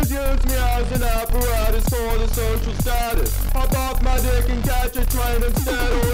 Bitches use me as an apparatus for the social status. Hop off my dick and catch a train instead.